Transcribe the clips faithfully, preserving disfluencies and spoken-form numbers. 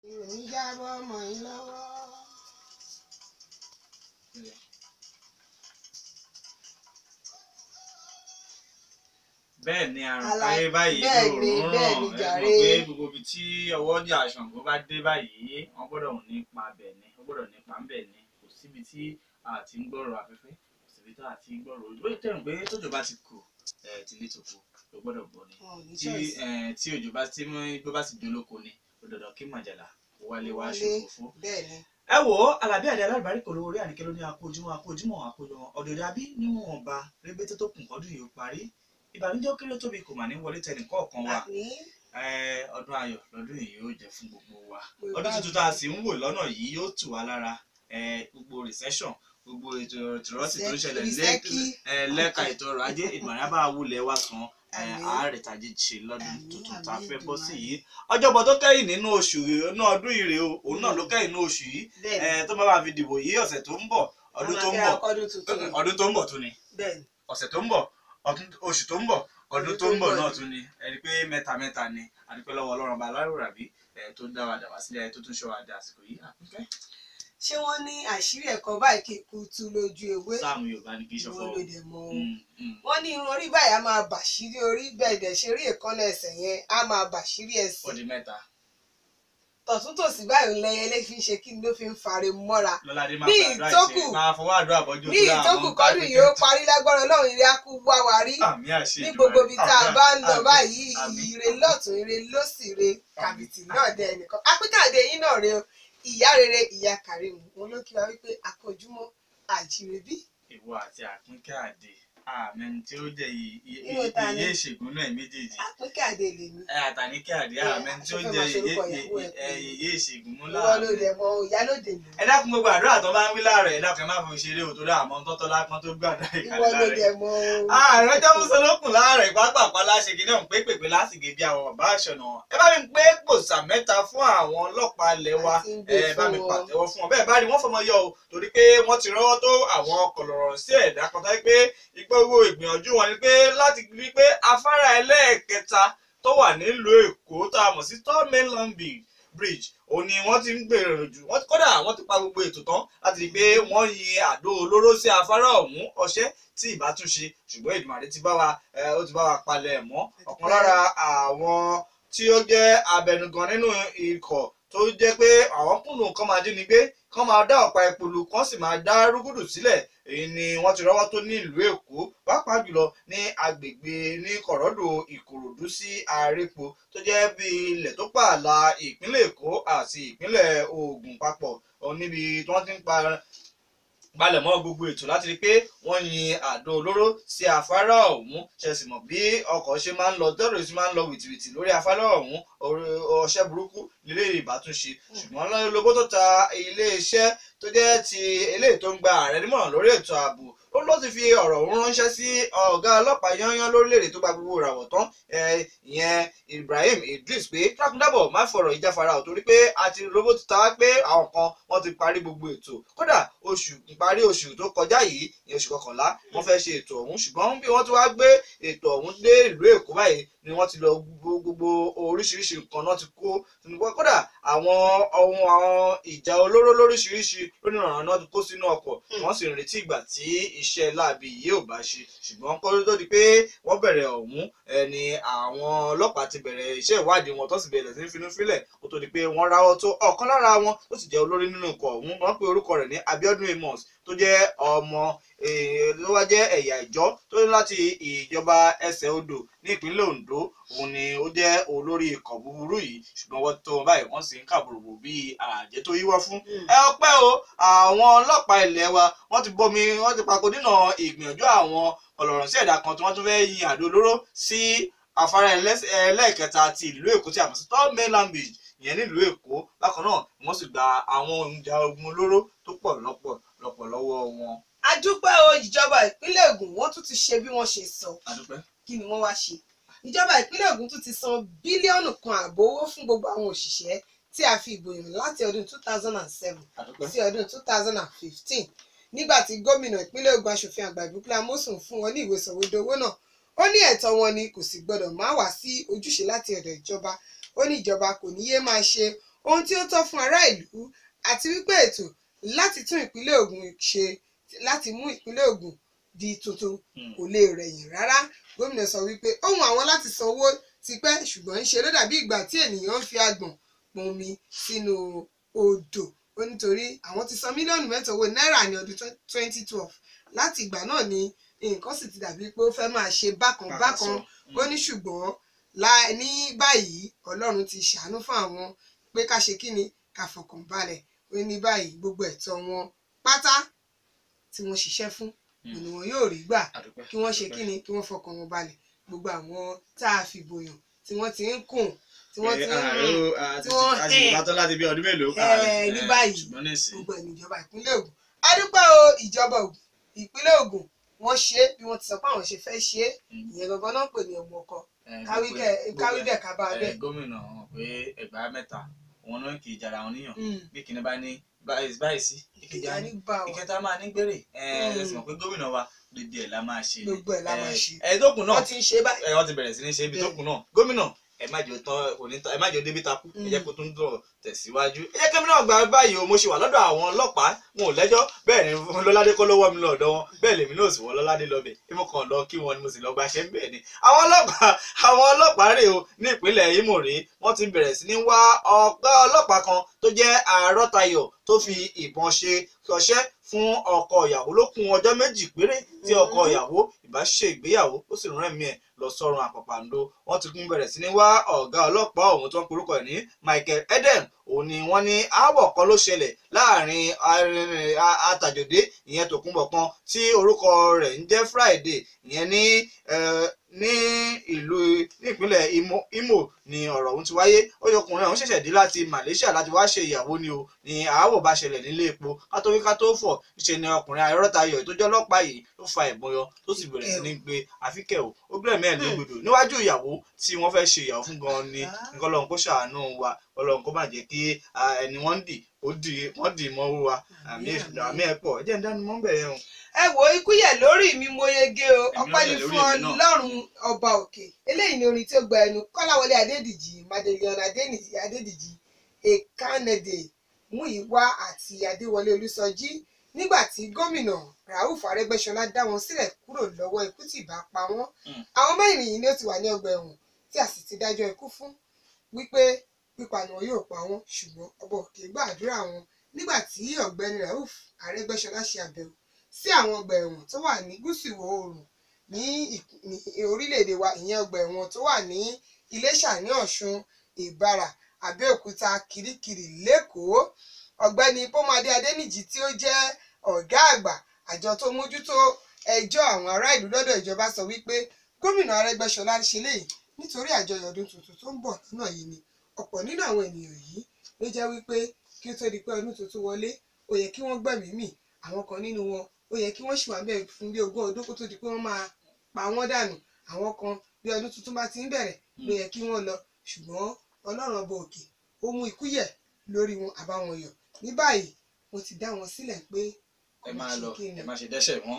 bẹ́ẹ̀ ni àrùn káyé báyìí lóòrùn ràn ẹ mọ̀ pé gbogbo ibi tí ọwọ́ jà Ṣàngó bá dé báyìí wọ́n gbọ́dọ̀ nípa bẹ̀ ni wọ́n gbọ́dọ̀ nípa ń bẹ̀ ni kò síbi tí a ti ń gbọ́rọ̀ afẹ́fẹ́ kò síbi tí a ti ń gbọ́rọ̀ ojú bóyá tẹ̀rùn pé tójò bá ti kù ti lé tòkó ló gbọ́dọ̀ bọ̀ ni tí òjò bá ti mú igbó bá ti dolóko ni òdòdó kí màjàlá wálé wá ṣòfófó. ẹ wò ó Alábí Àdé alálùbáríkà olówó orí Àníkẹ́ ló ní akójúmọ́ akójúmọ́ akójúmọ́ ọ̀dọ̀dọ̀ àbí níwọ̀n ọba rébété tó kùn kọ́dún yìí ó parí ìbànújẹ́ ó kéré tóbi kò mà ní wọlé tẹnì kọ̀ọ̀kan wa ọdún ayọ̀ lọ́dún yìí yóò jẹ́ fún gbogbo wa ọdún tuntun tá a sì ń wò lọ́nà yìí yóò tù wá lára gbogbo recession gbogbo ètò ìrọ̀sì tó ń ṣẹlẹ̀ lẹ́ka ètò ọrọ̀ ajé ìgbàlá bá wulẹ̀ wá kan ààrẹ tàjí ṣe lọ́dún tuntun tá a fẹ́ bọ́ sí yìí ọjọ́bọ̀ tó kẹ́yìn nínú oṣù náà ọdún ìrè o òun náà ló kẹ́yìn nínú oṣù yìí tó bá wà fi dìbò yìí ọ̀sẹ̀ tó ń bọ̀ ọdún tó ń bọ̀ ọdún tó ń bọ̀ tún ni ọ̀sẹ̀ tó ń bọ̀ oṣù tó ń bọ̀ ọdún tó ń bọ̀ náà tún ni ẹni pé mẹ́ta mẹ́ta ni àdúpẹ́ lọ́wọ́ Ọlọ́run bá alárùrà bí tó dá wa dà wá sílẹ̀ tó tún ṣọ́ wa dé àsìkò yìí àpínfẹ́. ṣé wọ́n ní àṣírí ẹ̀kọ́ báyìí kí ikú tú lójú ewé sáàmù Yorùbá ní kí ṣọfọ wọ́n ní irun orí báyìí á máa bàṣírí orí bẹ́ẹ̀ dẹ̀ ṣe rí èékánná ẹsẹ̀ yẹn á máa bàṣírí ẹsẹ̀. ó di mẹ́ta. tọ̀túntòsì báyìí lẹ́yẹlé fi ń ṣe kí ló fi ń fare mọ́ra ní ìtókù ní ìtókù kọ́dún yìí ó parí lágbára Ọlọ́run ire á kú wá wa rí ní gbogbo ibi tá a bá ń lọ báyìí ire lọ́tún ire lósì ire kàbìtì náà dẹ ẹnìkan Àpínkẹ́ yín náà rè o ìyá rere ìyá Kàrímù wọn ló kí wa wípé àkójúmọ́ àjírẹ́bí. ìwọ àti Àpínkẹ́ Àdé àmẹni tí ó jẹ iye ìṣègùn náà méjèèjì. Àpínkẹ́ Àdé lè ní. Àtàníkẹ́ Àdé àmẹni tí ó jẹ iye ìṣègùn mú láàrin. ìwọ ló dẹ̀ mọ ìyá ló dè mí. ẹ dákun gbogbo àdúrà tó bá ń wí láàrọ̀ ẹ dákun ẹ má fi ṣeré òtò dá àmọ́ tọ́tọ́ lápọ́n tó gbàdá ìkàlẹ̀ láàrẹ̀. ìwọ ló dẹ̀ mọ. ààrẹ jẹ́ musa lókun láàrẹ̀ pápápá láṣẹ kí náà ń pé pèpè lásìkò bí àwọn bàbá àṣọnà ẹ bá mi pé gbòòsà mẹ́ta fún àwọn ọlọ́pàá ilẹ̀ wa ẹ bá mi pàtẹ́wọ́ fún wọn bẹ́ẹ̀ bá rí wọ́n fọmọ yọ o torí pé wọ́n ti rọ́wọ́ tó àwọn kọ̀lọ̀rọ̀ sí ẹ̀dá kan táyé pé ìgbówó ìgbìyànjú wọn ni pé láti rí pé afárá ẹlẹ́ẹ̀kẹta tó wà nílùú Èkó tá a mọ̀ sí Third Mainland Bridge òun ni wọ́n ti ń gbèrò jù wọ́n kódà wọ́n ti pa gbogbo ètò tán láti rí pé wọ́n yin àdó olóró sí afárá ọ̀hún ọṣẹ́ tí ìbátúnṣe ṣùgbọ́n Èdùmàrè ti bá wa ó ti bá wa palẹ̀ mọ́ ọ̀kan lára àwọn tí ó jẹ́ abẹnugan nínú ikọ̀ tó jẹ́ pé àwọn kùnú kan máa dín ní gbé kán máa dá ọ̀pá ìpolú kan sì máa dá rúgùdù sílẹ̀ èyí ni wọ́n ti rọ́wọ́ tó ní ìlú Èkó pàápàá jùlọ ní agbègbè ní kọ̀rọ̀dọ̀ Ìkòròdú sí Àrèpò tó jẹ́ bí ilẹ̀ tó pààlà ìpínlẹ̀ Èkó àti ìpínlẹ̀ Ògùn papọ̀ níbi tí wọ́n ti ń pa balẹ̀ mọ́ gbogbo ètò láti rí pé wọ́n yin àdó olóró sí afárá ọ̀hún ṣe sì mọ̀ bí ọkọ̀ ṣe máa ń lọ tẹ́rọ sí máa ń lọ wìtìwìtì lórí afárá ọ̀hún ọṣẹ́ burúkú lílé ìbátúnṣe ṣùgbọ́n lóbó tó ta iléeṣẹ́ tó jẹ́ ti eléyìí tó ń gba ààrẹ nímọ̀ràn lórí ètò ààbò ó ló ti fi ọ̀rọ̀ ọ̀hún ránṣẹ́ sí ọ̀gá ọlọ́pàá yányán lórílẹ̀‐èdè tó gba gbogbo ìràwọ̀ tán ìyẹn Ibrahim Idris pé dákúndábọ̀ má fọ̀rọ̀ ìjáfara ò torí pé àti lóbó tó ta pé àwọn kan wọ́n ti parí gbogbo ètò kódà oṣù ìparí oṣù tó kọjá yìí ní oṣù kọkànlá wọ́n fẹ́ ṣe ètò ọ̀hún ṣùgbọ́n bí wọ́n ti wá gbé ètò ọ̀hún dé ìlú Èkó báyìí ni wọ́n ti lọ gbogbo oríṣiríṣi nǹkan náà ti kó kódà àwọn ohun àwọn ìjà olóró lóríṣiríṣi lónìrànràn náà ti kó sínú ọkọ̀ wọ́n sì ń retí ìgbà tí iṣẹ́ láabi yìí ò bá ṣe ṣùgbọ́n kó tó di pé wọ́n bẹ̀rẹ̀ ọ̀hún ni àwọn ọlọ́pàá ti bẹ̀rẹ̀ iṣẹ́ ìwádìí wọn tó sì bẹ̀rẹ̀ sí finú fílẹ̀ kó tó di pé wọ́n ráwọ́ tó ọ̀kan lára wọn tó sì jẹ́ olórí nínú ikọ̀ ọ̀hún wọ́n pe orúkọ rẹ̀ ní Abiodun Amos tó jẹ́ ọmọ ló wá jẹ́ ẹ̀yà ìjọ tó ní láti ìjọba ẹsẹ̀ odò ní ìpínlẹ̀ Ondo òun ni ó jẹ́ olórí ikọ̀ búburú yìí ṣùgbọ́n wọ́n tó wọn báyìí wọ́n sì ń kàbùrùbù bíi àjẹ́ tó yíwọ́ fún. ẹ ọpẹ́ o àwọn ọlọ́pàá ilẹ̀ wa wọ́n ti bomi wọ́n ti pako dínà ìgbìyànjú àwọn ọlọ́run sí ẹ̀dá kan tí wọ́n tún fẹ́ yin àdó olóró sí afárá ẹlẹ́ẹ̀kẹta ti ìlú Èkó tí a mọ̀ sí Third Mainland Bridge ìyẹn nílùú Èkó bákan náà wọ́n sì gba àwọn oúnjẹ ogun olóró tó pọ̀ lọ́pọ̀ lọ́pọ̀ lọ́wọ́ wọn. a dúpẹ́ o ìjọba ìpínlẹ̀ Ògùn wọ́n tún ti ṣe bí wọ́n ṣe sọ kí ni wọ́n wá ṣe ìjọba ìpínlẹ̀ Ògùn tún ti san bílíọ̀nù kan ààbò owó fún gbogbo àwọn òṣìṣẹ́ tí a fi ìbò yàn láti ọdún two thousand and seven sí ọdún two thousand and fifteen nígbà tí gómìnà ìpínlẹ̀ Ògùn aṣòfin àgbà Ìbíkúnlé Amósùn fún wọn ní ìwé sọ̀wédowó náà ó ní ẹ̀tọ́ wọn ni kò sì gbọdọ̀ má wá sí ojúṣe láti ọ̀dọ̀ ìjọba ó ní ìjọba kò ní yé máa ṣe ohun tí ó tọ́ fún ará ìlú àti wípé ètò láti tún ìpínlẹ̀ Ògùn ṣe láti mú ìpínlẹ̀ Ògùn di tuntun kò lè rẹ̀yìn rárá. Gómìnà sọ wípé ohun àwọn láti san owó ti pẹ́ ṣùgbọ́n ń ṣe ló dàbí ìgbà tí ènìyàn ń fi agbọ̀n pọn omi sínú odò ó nítorí àwọn ti san mílíọ̀nù mẹ́ta owó náírà ní ọdún twenty twelve láti ìgbà náà ni nǹkan sì ti dàbí pé ó fẹ́ máa ṣe bákan bákan ó ní ṣùgbọ́n ní báyìí Ọlọ́run ti ṣàánú fún àwọn pé ká ṣe kí ni ká fọkàn balẹ̀ ó ní báyìí gbogbo ẹ̀tọ́ wọn pátá tí wọ́n ṣiṣẹ́ fún ni wọn yóò rí gbà kí wọ́n ṣe kí ni kí wọ́n fọkàn wọn balẹ̀ gbogbo àwọn tá a fi bòyàn tí wọ́n ti ń kùn tí wọ́n ti ń rìn tí wọ́n hẹ́ẹ̀ láti bí ọdún mélòó ẹ̀ ní báyìí gbogbo ẹ̀ níjọba ìpínlẹ̀ Ògùn a dúpẹ́ o ìjọba Ògùn ìpínlẹ̀ Ògùn wọ́n ṣe é bí wọ́n ti sọ pé àwọn ṣe fẹ́ ṣe é ìyẹn gangan náà pè ní ọmọ ọkọ káwí bẹ́ẹ̀ ká bá bẹ́ẹ̀. gómìnà hàn pé ẹgbàá mẹ́ta wọn náà kì í jara wọn níyàn bí kìnìún bá ní báyìí sí ìkẹjà ní ìkẹta máa ní gbèrè ẹ sì mọ̀ pé gómìnà wa gbogbo ẹ̀ la máa ṣe gbogbo ẹ̀ la máa ṣe ẹ tó kù náà wọ́n ti ń ṣe báyìí wọ́n ti bẹ̀rẹ̀ sí ní ṣe ibi tó kù náà gómìnà ẹ má jò tán onítàn ẹ má jò débi takú ẹ jẹ́ kó tún dùn tẹ̀síwájú ẹ jẹ́ kí náà gba báyìí o mo ṣe wà lọ́dọ̀ àwọn ọlọ́pàá wọn ò lẹ́jọ́ bẹ́ẹ̀ ni lọ́ládé kọ́ lọ́wọ́ mi lọ́dọ̀ wọn bẹ́ẹ̀ lèmi náà sì wọ́n lọ́ládé lọ́bẹ̀ bí mo kàn lọ kí wọn ni mo sì lọ gbaṣẹ́ ń bẹ̀ ni àwọn ọlọ́pàá àwọn ọlọ́pàá rèé o ní ìpínlẹ̀ Imo rèé wọ́n ti bẹ̀rẹ̀ sí ní wá ọ̀gá ọlọ́pàá kan tó jẹ́ Àrọ́tayọ̀ tó fi ìbọn ṣe ṣọṣẹ́ fún ọkọ ìyàwó ló kún ọjọ́ méjì péré tí ọkọ ìyàwó ìbá ṣe ìgbéyàwó ó sì rán ẹ̀mí ẹ̀ lọ sọ́run àpàpàǹdo wọ́n ti kún bẹ̀rẹ̀ sí ní wá ọ̀gá ọlọ́pàá ọ̀hún tó ń porúkọ ẹ̀ ní Michael Eden òun ni wọ́n ní aáwọ̀ kan ló ṣẹlẹ̀ láàrin Àtàjòdé ìyẹn Tòkunbọ̀ kan tí orúkọ rẹ̀ ń jẹ́ Friday ìyẹn ní ní ìlú nípínlẹ̀ Imo ni ọ̀rọ̀ ọ̀hún ti wáyé ó yọ ọkùnrin ọ̀hún ṣẹ̀ṣẹ̀ dé láti Malaysia láti wá ṣe ìyàwó ni o ni àáwọ̀ bá ṣẹlẹ̀ nílé epo kátó wí kátó fọ̀ ṣe ni ọkùnrin Àrọ́tayọ̀ tó jẹ́ ọlọ́pàá yìí ló fa ìbọn yọ tó sì bẹ̀rẹ̀ sí ní gbé àfikẹ́ o ó gbẹ̀rẹ̀ mẹ́rin lógbòdò níwájú ìyàwó tí wọ́n fẹ́ ṣe ìyàwó fún gan ni nǹkan Ọlọ́run kó ṣàánú wa Ọlọ́run kó má jẹ́ kí ẹni wọ́n dì ó dì wọ́n dì mọ́ wa àmì ẹ̀ pọ̀ ẹ jẹ́ ń dánú mọ́ bẹ̀rẹ̀ o. ẹ wo ikú yẹ lórí mi mo yege o ọpẹ́ ni fún Ọlọ́run ọba òkè eléyìí ni orin tí ó gba ẹnu Kọ́láwọlé Adédìjì Madeleine Adédìjì Ekanede Múyìwá àti Adéwọlé Olúsọjí nígbà tí gómìnà Rauf Arẹ́gbẹ́ṣọlá dá wọn sílẹ̀ kúrò lọ́wọ́ ikú tí ìbá pa wọ́n àwọn mẹ́rin yìí ni ó ti wà ní ọgbà ẹ̀wọ̀n tí a sì ti dájọ́ ikú fún wípé pípa ni wọn yóò pa wọ́n ṣùgbọ́n ọba òkè gbàdúrà wọn nígbà tí ọ̀gbẹ́ni Rauf Arẹ́gbẹ́ṣọlá ṣe àbẹ̀wò sí àwọn ọgbà ẹ̀wọ̀n tó wà ní gúúsù ìwọ̀ oòrùn ní orílẹ̀-èdè wa ìyẹn ọgbà ẹ̀wọ̀n tó wà ní Iléṣà ní Ọ̀ṣun Ìbàrà Abẹ́òkúta Kirikiri lẹ́kọ̀ọ́ ọ̀gbẹ́ni Pómọdé Adéníjì tí ó jẹ́ ọ̀gá àgbà àjọ tó mójútó ẹjọ́ àwọn ará ìlú lọ́dọ̀ ìjọba sọ wípé gómìnà Arẹ́gbẹ́ṣọlá ṣe léyìí nítorí àjọyọ̀ ọdún tuntun tó ń bọ̀ lọ́nà yìí ni ọ̀pọ̀ nínú àwọn ènìyàn yìí ló jẹ́ wípé kí ó tó di pé ọdún tuntun wọlé ó yẹ kí wọ́n gbẹ̀mí mì àwọn kan nínú wọn ó yẹ kí wọ́n ṣì wà bẹ́ẹ̀ fún bí ogún ọdún kó tó di pé wọ́n máa pa wọ́n dànù àwọn kan bí ọdún tuntun bá ti ń bẹ̀rẹ̀ ló yẹ kí wọ́n lọ ṣùgbọ́n Ọlọ́run ọba òkè ó mú ikú yẹ̀ lórí wọn àbáwọn yọ̀ ní báyìí wọ́n ti dá wọn sílẹ̀ pé ẹ máa lọ ẹ máa ṣe dẹ́ṣẹ̀ wọ́n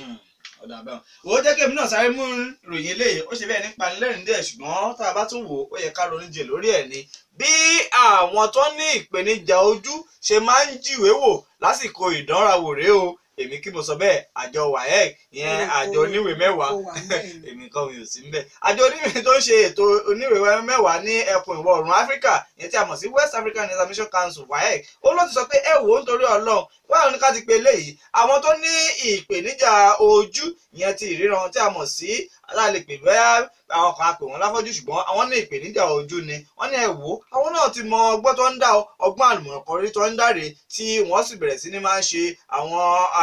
ọ̀dà àbẹ̀wọ̀n. wò ó jẹ́ kí èmi náà sáré mú ìròyìn eléyìí ó ṣe bẹ́ẹ̀ nípa lẹ́rìn díẹ̀ ṣùgbọ́n tá a bá tún wò ó yẹ ká ronú jẹ lórí ẹ̀ ni bí àwọn tó ní ìpèníjà ojú ṣe máa ń jíwèé wò lásìkò ìdánrawò rèé o èmi kí mo sọ bẹ́ẹ̀ àjọ WAEC ìyẹn àjọ oníwèé mẹ́wàá èmi kan mi ò sí níbẹ̀ àjọ oníwèé tó ń ṣe ètò oníwèé mẹ́wàá ní ẹkùn ìwọ̀ oòrùn Áfíríkà ìyẹn tí a mọ̀ sí West African Examination Council WAEC ó ló ti sọ pé ẹ wò ó nítorí Ọlọ́run báwo ni ká ti pe eléyìí àwọn tó ní ìpèníjà ojú ìyẹn ti ìríran tí a mọ̀ sí aláàlẹ́pẹ̀ bẹ́ẹ̀ àwọn kan á pè wọ́n láfọ́jú ṣùgbọ́n àwọn ní ìpèníjà ojú ni wọ́n ní ẹ wò ó àwọn náà ti mọ ọgbọ́n tó ń dá ọgbọ́n àlùmọ̀kọ́rí tó ń dáre tí wọ́n sì bẹ̀rẹ̀ sí ní máa ń ṣe àwọn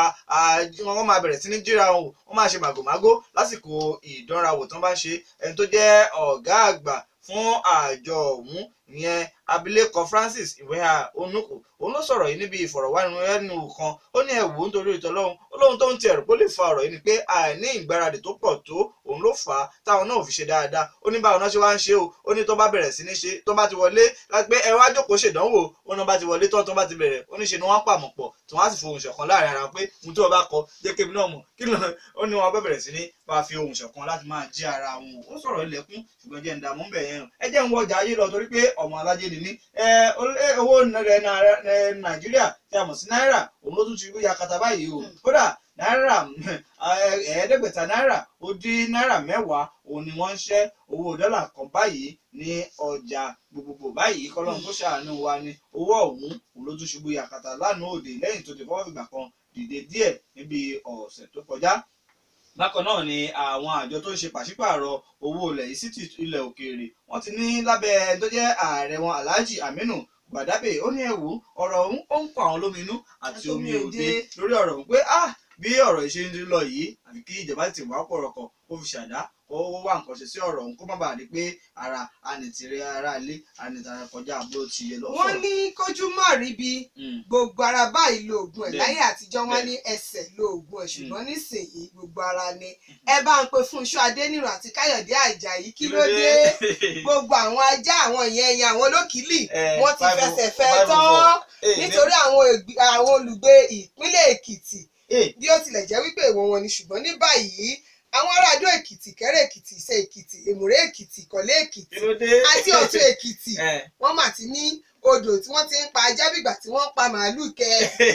wọ́n máa bẹ̀rẹ̀ sí ní jíra wọn wò wọ́n máa ṣe màgòmágó lásìkò ìdánrawò tó ń bá ń ṣe ẹni tó jẹ́ ọ̀gá àgbà fún àjọ ọ̀hún ìyẹn abilékọ Francis Ìwéha Onukwu òun ló sọ̀rọ̀ yìí níbi ìfọ̀rọ̀wánilẹ́nuwò kan ó ní ẹ̀wò nítorí ìtọ́lọ́hún ó lóhun tó ń ti ẹ̀rù kó lè fa ọ̀rọ̀ yìí ni pé àìní ìgbáradì tó pọ̀ tó òun ló fà á táwọn náà ò fi ṣe dáadáa ó ní báwọn náà ṣe wá ń ṣe o ó ní tó bá bẹ̀rẹ̀ sí ní ṣe tó bá ti wọlé láti pé ẹ wá jókòó ṣèdánwò ó náà bá ti wọlé tán tó bá ti bẹ̀rẹ̀ ó ní ṣe ni wọ́n pàmò pọ̀ tí wọ́n á sì fohùn ṣọ̀kan láàrin ara pé ohun tí wọ́n bá kọ jẹ́ kébì náà mọ̀ kí ló ó ní wọn bá bẹ̀rẹ̀ sí ní máa fi ohùn ṣọ̀kan láti máa jí ara wọn ó sọ̀rọ̀ ilẹ̀kùn ṣùgbọ́n jẹ́ ń dààmú bẹ̀ yẹn ẹ jẹ́ ń wọjà ayé lọ torí pé ọmọ alájẹ ni mí owó Nàìjíríà tí a mọ̀ sí náírà òun ló tún ti rí yakata báyìí o kódà náírà ẹ̀ẹ́dẹ́gbẹ̀ta náírà ó dín náírà mẹ́wàá òun ni wọ́n ń ṣẹ́ owó dọ́là kan báyìí ní ọjà gbogbogbò báyìí kọ́lọ́run tó ṣàánú wa ní owó ọ̀hún òun ló tún ṣubú yakata lánàá òde lẹ́yìn tó ti fọwọ́ fìgbà kan dìde díẹ̀ níbi ọ̀sẹ̀ tó kọjá. Bákan náà ni àwọn àjọ tó ń ṣe pàṣípààrọ̀ owó ilẹ̀ yìí sí ti ilẹ̀ òkèèrè wọ́n ti ní lábẹ́ tó jẹ́ ààrẹ wọn Alhaji Aminu Gbàdábè ó ní ẹ̀wù ọ̀rọ̀ ọ̀hún ó ń kọ àwọn lóminú àti omi òde lórí ọ̀rọ̀ ọ̀hún pé ah bí ọ̀rọ̀ ìṣe ń lọ yìí àfi kí ìjọba ti wá pọ̀rọ̀kọ̀ ó fi ṣàdá ó wá nǹkan ṣe sí ọ̀rọ̀ ọ̀hún kó má bàa di pé ara anìtìrẹ ara ilé anìtàrà kọjá àbúrò ti yẹ lọ́sọ̀. wọ́n ní kójú mọ́ rí bí gbogbo ara báyìí lo oògùn ẹ̀ láyé àtijọ́ wọ́n ní ẹsẹ̀ lo oògùn ẹ̀ ṣùgbọ́n nísìnyí gbogbo ara ni ẹ bá ń pe Fúnṣọ́ Adéníran àti Káyọ̀dé Àjàyí kí ló dé gbogbo àwọn ajá àwọn ìyẹn ẹ̀yìn àwọn olókìlì wọ́n ti fẹsẹ̀ fẹ́ tán nítorí àwọn olùgbé ìpínlẹ̀ Èkìtì bí ó tilẹ̀ jẹ́ wípé ìwọ̀n wọn ni ṣùgbọ́n ní báyìí àwọn ará Adó Èkìtì, Kẹ́rẹ́ Èkìtì, Ìṣẹ́ Èkìtì, Èmùrè Èkìtì, Ìkọ̀lé Èkìtì àti Ọ̀tún Èkìtì wọ́n mà ti ní odò tí wọ́n ti ń pa ajá bìgbà tí wọ́n pa màálù kẹ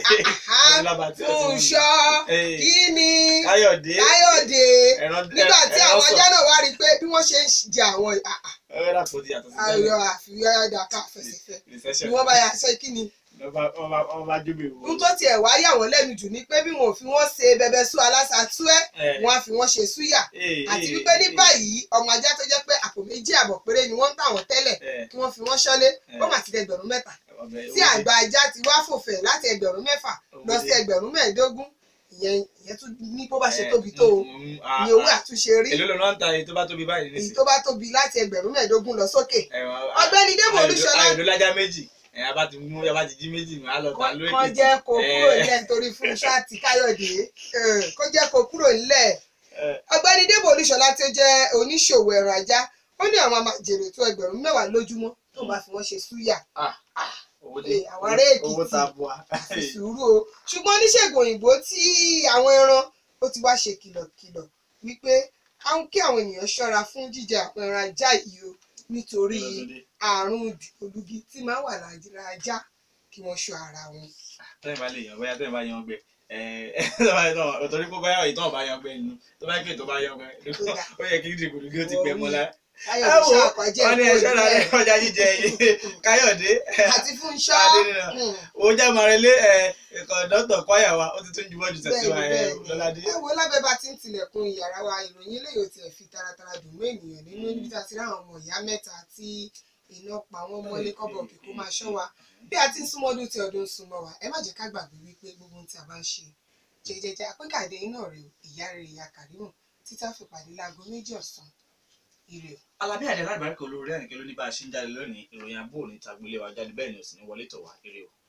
Fúnṣọ́ kí ni Káyọ̀dé nígbà tí àwọn ajá náà wá rí i pé bí wọ́n ṣe ń jẹ àwọn ayọ̀ àfihàn dàkà fẹsẹ̀fẹ́ ni wọ́n bá yà sọ kí ni n tó tiẹ̀ wá yà wọ́n lẹ́nu jù ni pé bí wọn ò fi wọ́n ṣe bẹbẹ sú aláṣà tú ẹ́ wọ́n á fi wọ́n ṣe súyà àti wípé ní báyìí ọmọ ajá tó jẹ́ pé àpò méjì àbọ̀ péré ni wọ́n ń tà wọ́n tẹ́lẹ̀ kí wọ́n fi wọ́n ṣọ́lé ó mà ti di ẹgbẹ̀rún mẹ́ta tí àgbà ajá ti wá fòfẹ̀ láti ẹgbẹ̀rún mẹ́fà lọ sí ẹgbẹ̀rún mẹ́ẹ̀ẹ́dógún ìyẹn ìyẹn tún ní bó bá ṣe tóbi tó o ní owó àtúnṣe rí èló ló ń ta èyí tó bá tóbi báyìí nísìnyí èyí tó bá tóbi láti ẹgbẹ̀rún mẹ́ẹ̀ẹ́dógún lọ sókè ọ̀gbẹ́ni Débò Olúṣọlá ayọ̀dọ́lájà méjì ẹ bá ti mú ẹ bá ti jí méjì máa lọ ta lórí kó jẹ́ kó kúrò nílẹ̀ nítorí Fúnṣọ́ àti Káyọ̀dé kó jẹ́ kó kúrò nílẹ̀ ọ̀gbẹ́ni Débò Olúṣọlá tí ó jẹ́ oníṣòwò ẹran ajá ó ní àwọn máa jèrè tó ẹgbẹ̀rún mẹ́wàá lójúmọ́ tó bá fi wọ́n ṣe súyà àwọn ará Èkìtì sùúrù o ṣùgbọ́n oníṣègùn òyìnbó tí àwọn ẹran ó ti wá ṣe kìlọ̀kìlọ̀ wípé kí àwọn ènìyàn ṣọ́ra fún jíjẹ àwọn ẹran ajá yìí o nítorí àrùn olùgí tí máa wà lára ajá kí wọ́n ṣọ́ ara wọn. tẹ́lẹ̀ bá lè yan bóyá tẹ́lẹ̀ bá yan ọgbẹ́ ọ̀tọ̀rí pé báyọ̀ ìtàn bá yan ọgbẹ́ nínú tó bá gbé tó bá yan ọgbẹ́ ó yẹ kí dìgbòdìgbò ó ti pẹ́ mọ́lá. ẹ wò wọ́n ní ẹ̀ṣọ́ la ní ọjà jíjẹ Káyọ̀dé àti Fúnṣọ́ ó jẹ́ mọ̀rẹ́lé ẹ̀kọ́ dọ́tọ̀ kwaya wa ó ti tún ju bọ́ọ̀dù tẹ̀síwá lọ́ládé. ẹ wo lábẹ́ bá ti ń tilẹ̀kùn yàrá wa ìròyìn eléyìí ò tiẹ̀ fi taratara dùn mọ́ ènìyàn nínú níbi tí a ti ráwọn ọmọ ìyá mẹ́ta tí iná pa wọ́n mọ́lé kọ́bọ̀ òkè kó máa ṣọ́ wa bí a ti ń súnmọ́ ọdún tí ọdún súnmọ́ wa ẹ má jẹ́ ká gbàgbé wípé gbogbo ohun tí a bá ń ṣe jẹjẹjẹ àpékàdé iná rẹ ìyá rẹ ìyá Kàrímù títà fi pàdé láago méjì ọ̀sán ire. Alábí Àdé alábàárìkọ olórí ẹnìkan ló ní bá a ṣe ń jáde lónìí ìròyìn abúrò ní tagbolé wa jáde bẹ́ẹ̀ ni ò sì ní wọlé tọ̀ wá ire o.